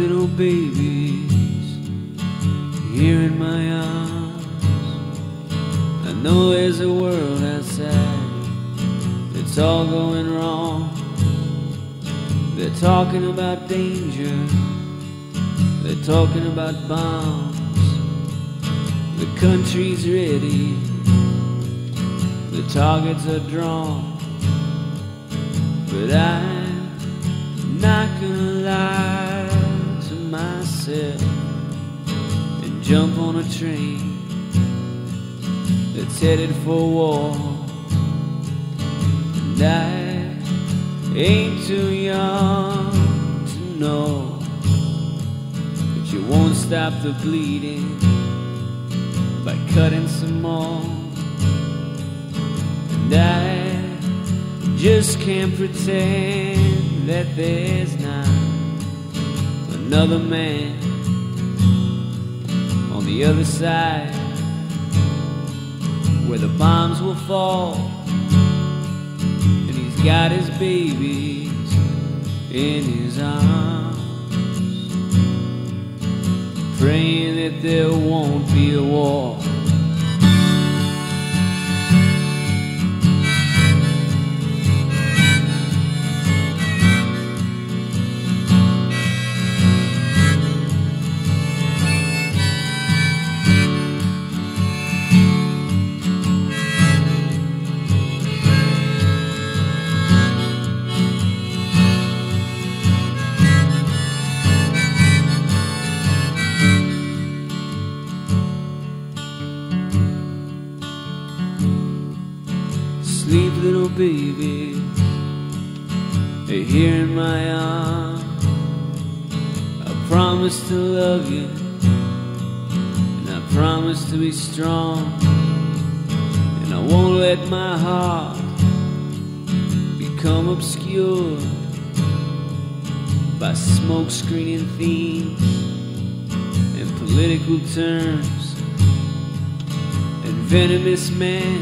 little babies here in my arms. I know there's a world outside that's all going wrong. They're talking about danger, they're talking about bombs. The country's ready, the targets are drawn. But I'm not gonna lie to myself and jump on a train that's headed for war. And I ain't too young to know that you won't stop the bleeding by cutting some more. And I just can't pretend that there's not another man on the other side where the bombs will fall and he's got his babies in his arms, praying that there won't be a war. Sleep, little baby, you're here in my arms. I promise to love you, and I promise to be strong, and I won't let my heart become obscured by smoke screening themes and political terms and venomous men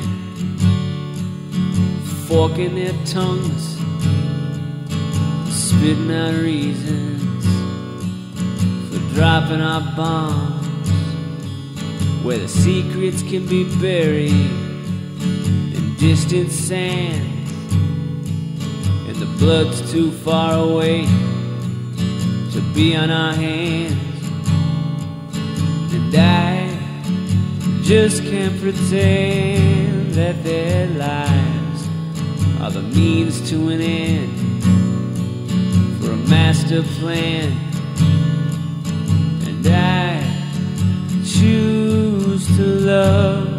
forking their tongues, spitting out reasons for dropping our bombs, where the secrets can be buried in distant sands, and the blood's too far away to be on our hands. And I just can't pretend that their lives are the means to an end for a master plan. And I choose to love